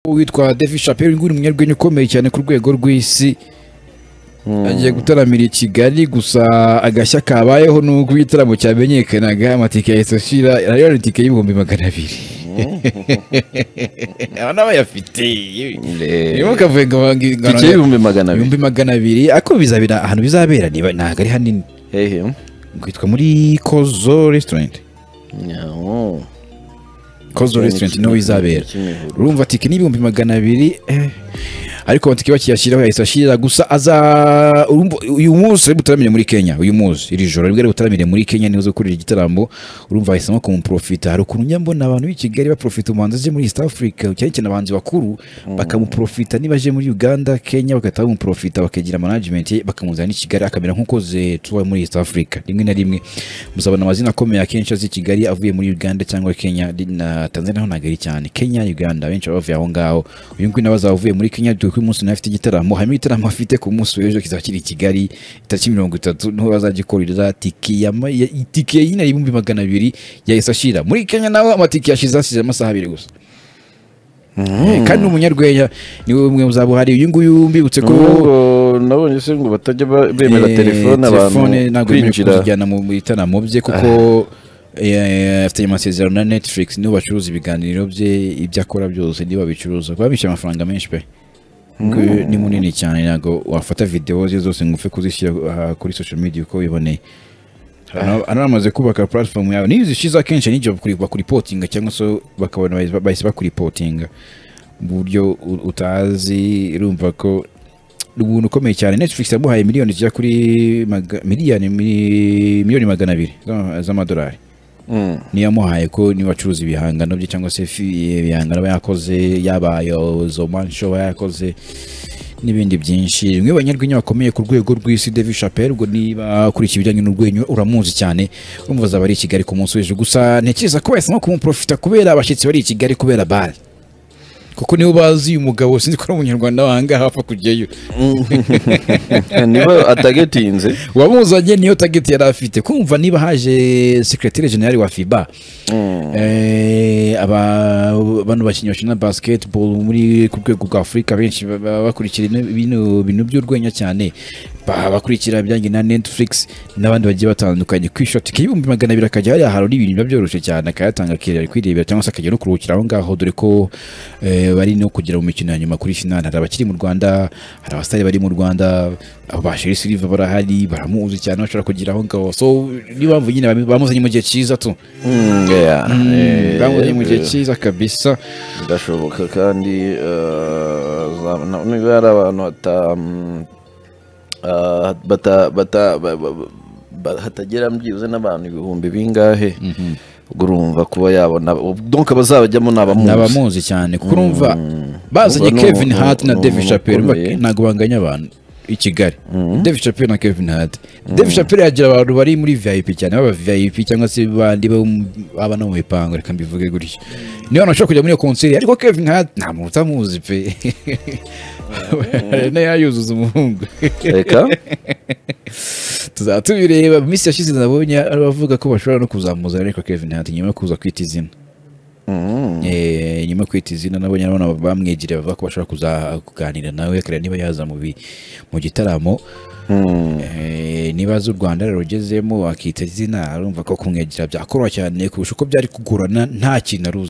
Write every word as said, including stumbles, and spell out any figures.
witwa David Chappelle nguri umunyarwenya ukomeye cyane ku rwego rw'isi agiye gutaramira i Kigali gusa agashya kabayeho nuko igitaramo cyamenyekanaga amatike ya Soshira ariyo itike y'ibihumbi magana abiri abana bayafite iyo kavuga itike y'ibihumbi magana abiri ibihumbi magana abiri ako bizabira ahantu bizabera niba ntago ari hanini hehe kwitwa muri Kozo restaurant nyawo Kozo restaurant no izabera urumva tike n'ibihumbi magana abiri eh ariko batike bakiyashiraho yahise ashira gusa aza uyu munsi butaramire muri Kenya uyu munsi iri joro ribwe butaramire muri Kenya nizo kurira igitaramo urumva yahisemo kumuprofita hari ukuntu nyambona abantu b'i Kigali baprofita umuhanzi je muri East Africa cyane cyane abanzi bakuru bakamuprofita nibaje muri Uganda Kenya bakataha umuprofita bakagira management bakamuzana i Kigali akamera nkuko ze tuba muri East Africa rimwe na rimwe muzabana amazina akomeye akenshi azi Kigali avuye muri Uganda cyangwa Kenya na Tanzania ho nagari cyane Kenya Uganda benshi bavuye aho ngaho uyu ngwi nabazavuye muri Kenya ku munsi nafite igitaramo harimo igitaramo afite ku munsi w'ejo kizakiri i Kigali itariki mirongo itatu niho bazagikorera tiki ya tiki y'ina y'ibihumbi magana abiri yahise ashira muri Kenya naho amatiki yashize asize amasaha abiri gusa kandi umunyarwenya niwe umwe muzabuhari uyu nguyu mbibutse ko nabonye se ngo batajya bemera telefone abantu kwinjira kujyana mu bitaramo bye kuko afite amasezerano na Netflix niho bacuruza ibiganiro bye ibyo akora byose niba bicuruza kuba bishyura amafaranga menshi pe ni munini cyane nago wafata video zose ngufe kuzishyira kuri social media uko biboneye anamaze kubaka platform yawe nizi shiza kenshi n'icyo kuri bakuri reporting cyangwa so bakabona bahise bakuri reporting buryo utazi urumva ko ubuntu ukomeye cyane Netflix yamuhaye miliyoni zijya kuri miliyoni miliyoni magana abiri z'amadolari ni yamuhaye ko ni bacuruza ibihangano bye cyangwa se ibihangano yakoze yabayo zo man show yakoze n'ibindi byinshi rimwe abanyarwenya bakomeye ku rwego rw'isi David Chappelle ubwo niba kuri ikibijyanye n'urwenyo uramuzi cyane umubaza bari i Kigali ku munsi w'ejo gusa ntekereza ko wese no kumuprofita kubera abashyitsi bari i Kigali kubera bar kuko niho bazi uyu mugabo sinzi ko ari umunyarwanda wanga hafa kujyayo niba atagetinze wamuzanye niyo target yari afite kumva niba haje secretary general wa FIBA eh aba bano bakinnyi bakina basketball muri ku rwego rwa Afrika benshi bakurikira ibintu bintu by'urwenya cyane bakurikira byangi na Netflix n'abandi bagiye batandukanye kwishoti k'ibihumbi magana abiri akajya hari ahantu n'ibintu byoroshye cyane akayatanga kirira kwirebera cyangwa se akajya no kuruhukira aho ngaho dore ko bari no kugira mu mikino ya nyuma kuri final hari abakiri mu Rwanda hari abasitari bari mu Rwanda abo bashiri Silva barahari baramuzi cyane bashobora kugira aho ngaho so niba mvu nyine bamuzanye mu gihe cyiza tu yeah bamuzanye mu gihe cyiza kabisa ndashoboka kandi niba ari abantu bata bata bata hatagera mbyize n'abantu ibihumbi bingahe urumva kuba yabona donc bazabajyamo nabamuzi cyane kuko urumva bazanye Kevin Hart na David Chappelle nago banganya abantu i Kigali David Chappelle na Kevin Hart David Chappelle yagira abantu bari muri V I P cyane baba V I P cyangwa se bandi baba no mu bipango reka mbivuge gutyo niyo nashaka kujya muri concert ariko Kevin Hart nta muntu utamuzi pe ne yayuzuza umuhungu reka tuzatubireba misi yashize nabonye abavuga ko bashobora no kuzamuza ariko Kevin Hart nyuma kuza kwita izina eh nyuma kwita izina nabonye abana bamwegire bavuga ko bashobora kuza kuganira nawe kare niba yaza mu mu gitaramo eh niba z'u Rwanda rugezemo akita izina arumva ko kumwegera byakora cyane kurusha uko byari kugurana nta kintu